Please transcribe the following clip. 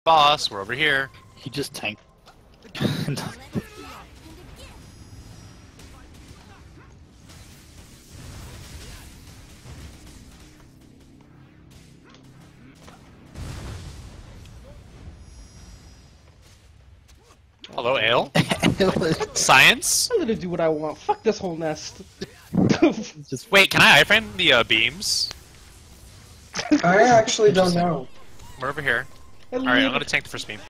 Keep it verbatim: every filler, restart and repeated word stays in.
boss. We're over here. He just tanked. Hello, Ale. Science. I'm gonna do what I want. Fuck this whole nest. Just Wait, can I iframe the uh, beams? I actually don't know. We're over here. I Alright, I'm leave- gonna tank the first beam.